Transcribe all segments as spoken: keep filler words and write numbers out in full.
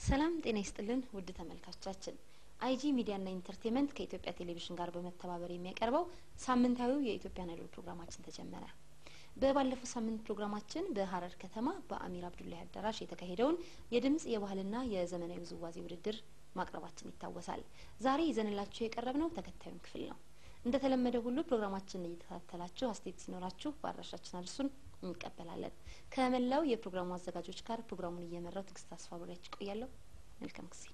ሰላም ጤና ይስጥልን ውድ ተመልካቾቻችን አይጂ ሚዲያ እና ኢንተርቴይንመንት ከኢትዮጵያ ቴሌቪዥን ጋር በመተባበር የሚያቀርበው ሳምንታዊው የኢትዮጵያን አይዶል ፕሮግራማችን ተጀመረ። በባለፈው ሳምንት ፕሮግራማችን በሐረር ከተማ በአሚር አብዱላህ አዳራሽ የተካሄደውን የድምጽ የባህልና የዘመናዊ ውዝዋዜ ውድድር ማቅረባችን ይታወሳል። ዛሬ ይዘንላችሁ የቀረብነው ተከታዩን ክፍል ነው። እንደተለመደው ሁሉ ፕሮግራማችንን እየተከታተላችሁ አስተያየት ሲኖራችሁ ባራሻችን አድርሱን እንቀበላለን። ከመላው የፕሮግራሙ አዘጋጆች ጋር ፕሮግራሙን እየመራው ትግስት አስፋብሪያችሁ ቆያለሁ። መልካም ጊዜ።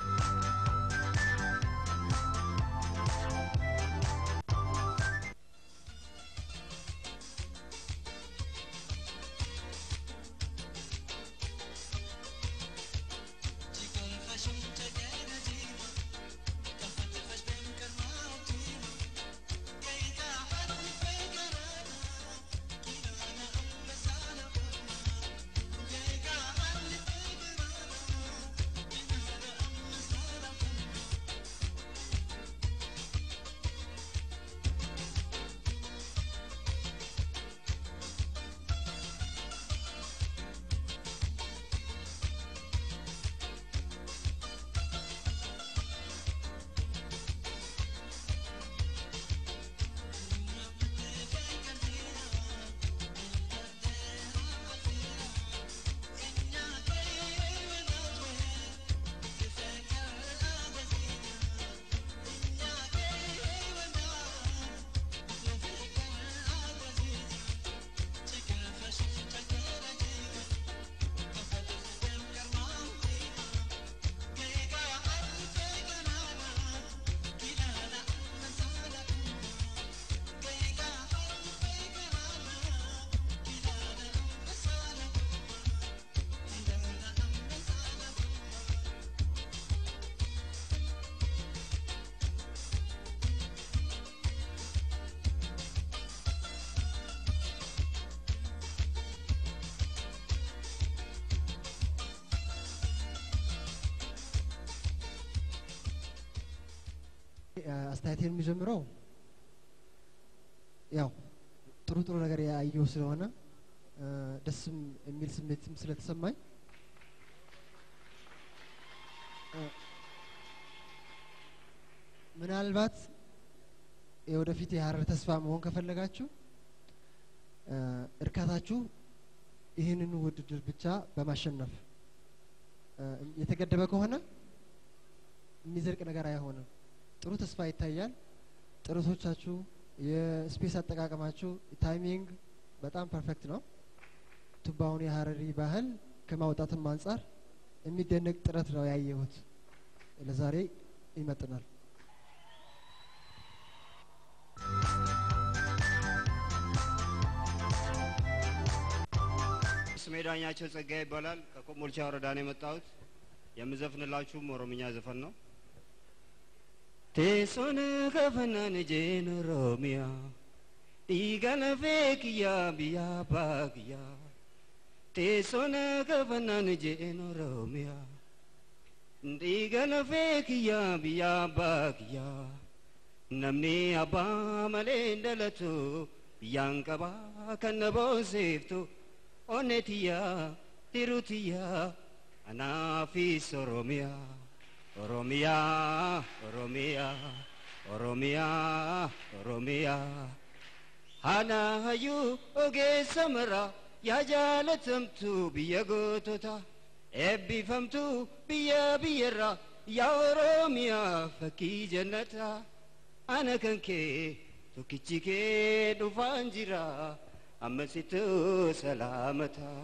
አስተያየቴን የሚጀምረው ያው ጥሩ ጥሩ ነገር ያየው ስለሆነ ደስም የሚል ስሜትም ስለተሰማኝ ምናልባት የወደፊት የሐረር ተስፋ መሆን ከፈለጋችሁ እርካታችሁ ይሄንን ውድድር ብቻ በማሸነፍ የተገደበ ከሆነ የሚዘልቅ ነገር አይሆንም። ጥሩ ተስፋ ይታያል። ጥረቶቻችሁ የስፔስ አጠቃቀማችሁ ታይሚንግ በጣም ፐርፌክት ነው። ቱባውን የሐረሪ ባህል ከማውጣትም አንፃር የሚደነቅ ጥረት ነው ያየሁት። ለዛሬ ይመጥናል። ስሜዳኛቸው ጸጋዬ ይባላል። ከኮምቦልቻ ወረዳ ነው የመጣሁት። የምዘፍንላችሁ ኦሮምኛ ዘፈን ነው። ቴሶን ከፈናን ጄን ኦሮሚያ ዲገለፌክያ ቢያ ባግያ ቴሶን ከፈናን ጄን ኦሮሚያ ዲገለፌክያ ቢያ ባግያ ነምኒ አባ መሌ እንደለቱ ያንቀባ ከነበውሴፍቱ ኦኔቲያ ቲሩቲያ አናፊስ ኦሮሚያ Oromia, Oromia, Oromia, Oromia. Hana hayu oge samara ya jalatam tu biyagotota. Ebbi famtu biya biyara ya Oromia faki jannata. Ana kanke to kichike dufanjira amasitu salamata.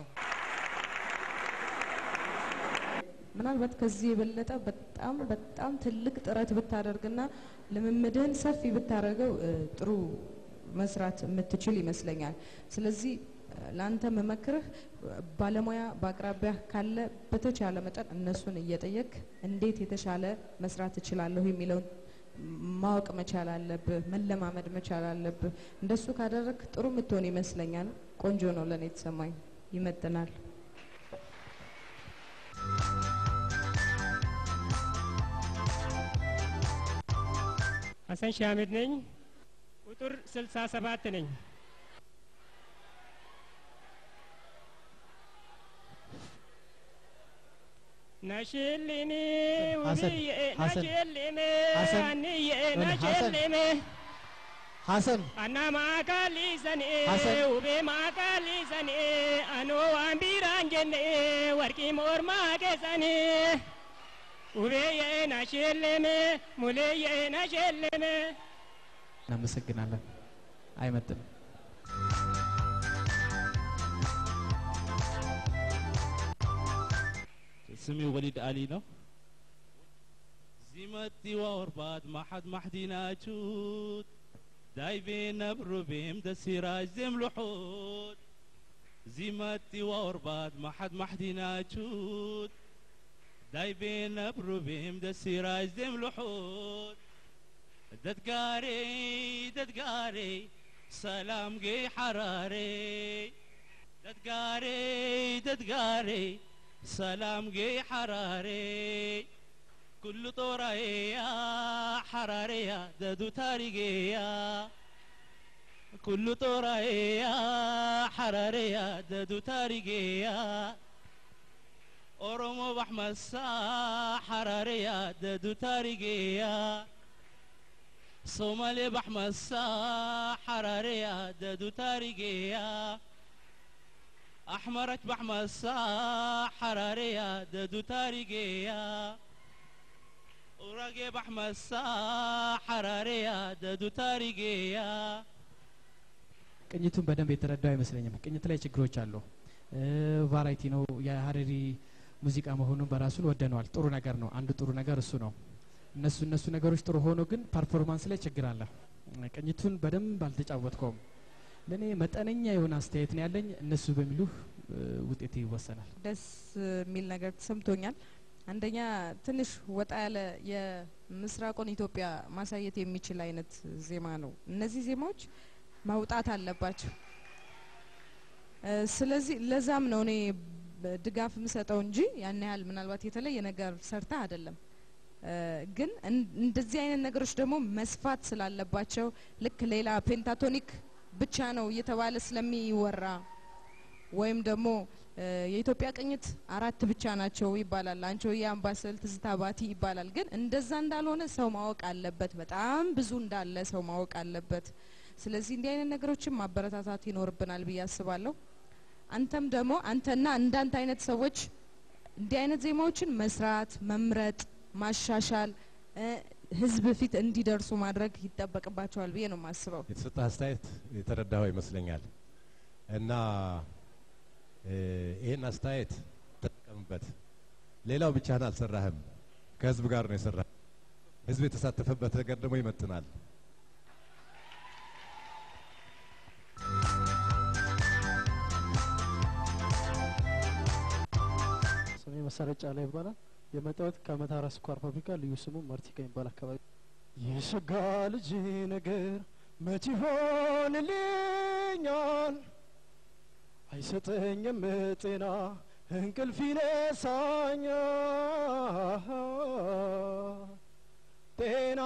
ምናልባት ከዚህ የበለጠ በጣም በጣም ትልቅ ጥረት ብታደርግና ለመመደን ሰፊ ብታረገው ጥሩ መስራት የምትችል ይመስለኛል። ስለዚህ ላንተ መመክርህ ባለሙያ በአቅራቢያ ካለ በተቻለ መጠን እነሱን እየጠየቅ እንዴት የተሻለ መስራት እችላለሁ የሚለው ማወቅ መቻል አለብህ፣ መለማመድ መቻል አለብህ። እንደሱ ካደረክ ጥሩ ምትሆን ይመስለኛል። ቆንጆ ነው ለኔ ተሰማኝ፣ ይመጥናል። ሐሰን ሻሚድ ነኝ። ቁጥር ስልሳ ሰባት ነኝ። ناشلني حسن وبي حسن ناشلني حسن أني حسن ناشلني حسن أنا ما كالي زني حسن. وبي ما كالي زني أنا وامبيران جني وركي مور ما كزني وبي ناشلني مولي ناشلني እናመሰግናለን አይመጥም اسمي وليد علي ነው زمتي ووربات ما حد محدينا جود دايبين نبرو بهم دسيراج زم لحود زمتي ووربات ما حد محدينا جود دايبين نبرو بهم دسيراج زم لحود ددقاري ددقاري سلام جي حراري ددقاري ددقاري سلام جي حراري كل طوري يا حراري يا ددو تاريخي يا كل طوري يا حراري يا ددو تاريخي يا أورمو بحمد سا حراري يا ددو تاريخي يا صومالي بحمد سا حراري يا ددو تاريخي يا أحمرك بحمد سا حراري يا ددو تاريخي يا وراقي بحمد سا حراري يا ددو تاريخي يا ቅኝቱን በደንብ የተረዳው አይመስለኝም ቅኝት ላይ ችግሮች አሉ ቫራይቲ ነው የሀረሪ ሙዚቃ መሆኑን በራሱን ወደነዋል ጥሩ ነገር ነው አንዱ ጥሩ ነገር እሱ ነው እነሱ እነሱ ነገሮች ጥሩ ሆኖ ግን ፐርፎርማንስ ላይ ችግር አለ ቅኝቱን በደንብ አልተጫወትከውም ለኔ መጠነኛ የሆነ አስተያየት ነው ያለኝ እነሱ በሚሉ ውጤት ይወሰናል ደስ የሚል ነገር ተሰምቶኛል አንደኛ ትንሽ ወጣ ያለ የምስራቁን ኢትዮጵያ ማሳየት የሚችል አይነት ዜማ ነው እነዚህ ዜማዎች ማውጣት አለባቸው ስለዚህ ለዛም ነው እኔ ድጋፍ ምሰጠው እንጂ ያን ያህል ምናልባት የተለየ ነገር ሰርታ አይደለም ግን እንደዚህ አይነት ነገሮች ደግሞ መስፋት ስላለባቸው ልክ ሌላ ፔንታቶኒክ ብቻ ነው እየተባለ ስለሚወራ ወይም ደግሞ የኢትዮጵያ ቅኝት አራት ብቻ ናቸው ይባላል አንቾ ያምባሰል ትዝታ ባቲ ይባላል ግን እንደዛ እንዳልሆነ ሰው ማወቅ አለበት በጣም ብዙ እንዳለ ሰው ማወቅ አለበት ስለዚህ እንዲህ አይነት ነገሮችን ማበረታታት ይኖርብናል ብዬ አስባለሁ አንተም ደግሞ አንተና እንዳንተ አይነት ሰዎች እንዲህ አይነት ዜማዎችን መስራት መምረጥ ማሻሻል ህዝብ ፊት እንዲደርሱ ማድረግ ይተበቅባቸዋል ብዬ ነው ማስበው የተሰጠ አስተያየት የተረዳው ይመስለኛል እና ይሄን አስተያየት ተጠቀምበት ሌላው ብቻህን አልሰራህም ከህዝብ ጋር ነው የሰራህ ህዝብ የተሳተፈበት ነገር ደግሞ ይመጥናል ስሜ መሰረጫ ላይ ይባላል የመጣሁት ከመታራ ስኳር ፋብሪካ ልዩ ስሙ ማርቲካ የሚባል አካባቢ የሸጋ ልጅ ነገር መቼ ሆንልኛል አይሰጠኝም ጤና እንቅልፍ ይነሳኛል ጤና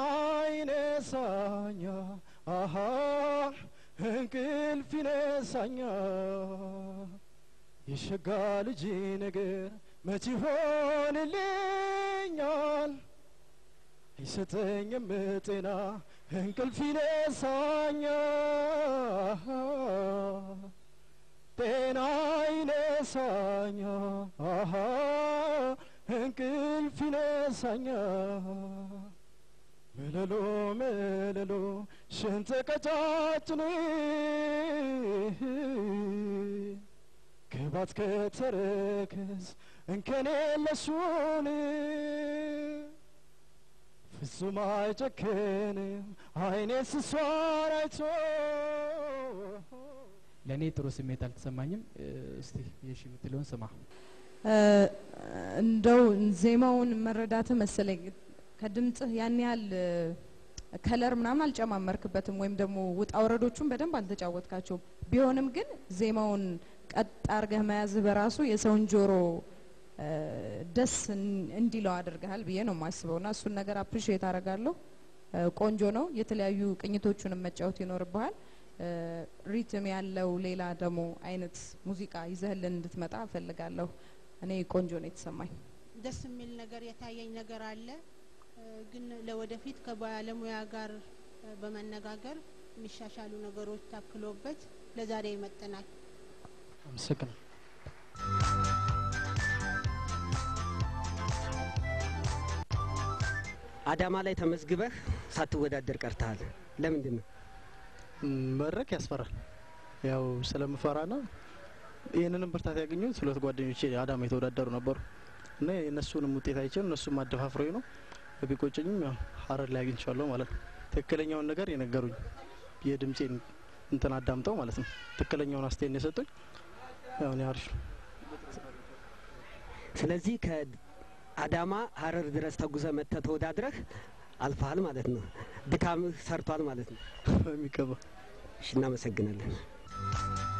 ይነሳኛል አሃ እንቅልፍ ይነሳኛል የሸጋ ልጅ ነገር መቼ ሆንልኛል አይሰጠኝም ጤና እንቅልፍ ይነሳኛል ጤና ይነሳኛል አሃ እንቅልፍ ይነሳኛል መለሎ መለሎ ሽንጥ ቀጫጭኔ ክባት ከተረከዝ እንከን የለሽውን ፍጹም አይጨክንም አይኔ ስሷን አይቶ ለኔ ጥሩ ስሜት አልተሰማኝም እስቲ የሺ ምትለውን ስማ እንደው ዜማውን መረዳት መሰለኝ ከድምጽህ ያን ያህል ከለር ምናምን አልጨማመርክበትም ወይም ደግሞ ውጣ ወረዶቹን በደንብ አልተጫወትካቸው ቢሆንም ግን ዜማውን ቀጥ አርገህ መያዝ በራሱ የሰውን ጆሮ ደስ እንዲለው አድርገሃል ብዬ ነው ማስበውና እሱን ነገር አፕሪሺየት አረጋለሁ ቆንጆ ነው የተለያዩ ቅኝቶቹን መጫወት ይኖርብሃል ሪትም ያለው ሌላ ደግሞ አይነት ሙዚቃ ይዘህልን እንድትመጣ ፈልጋለሁ እኔ ቆንጆ ነው የተሰማኝ ደስ የሚል ነገር የታየኝ ነገር አለ ግን ለወደፊት ከባለሙያ ጋር በመነጋገር የሚሻሻሉ ነገሮች ታክሎበት ለዛሬ ይመጣናል አመሰግናለሁ አዳማ ላይ ተመዝግበህ ሳትወዳደር ቀርተሃል ለምንድን ነው መድረክ ያስፈራል ያው ስለምፈራና ይሄንንም ብርታት ያገኙት ሁለት ጓደኞቼ አዳማ የተወዳደሩ ነበሩ እና እነሱንም ውጤት አይቼው እነሱም አደፋፍረው ነው ቢቆጨኝም ያው ሀረር ላይ አግኝቻለሁ ማለት ነው ትክክለኛውን ነገር የነገሩኝ የድምጼን እንትን አዳምጠው ማለት ነው ትክክለኛውን አስተያየት የሰጡኝ ያው ነው አሪፍ ስለዚህ ከአዳማ ሀረር ድረስ ተጉዘ መጥተህ ተወዳድረህ አልፈሃል ማለት ነው ድካም ሰርቷል ማለት ነው በሚገባ እሺ እናመሰግናለን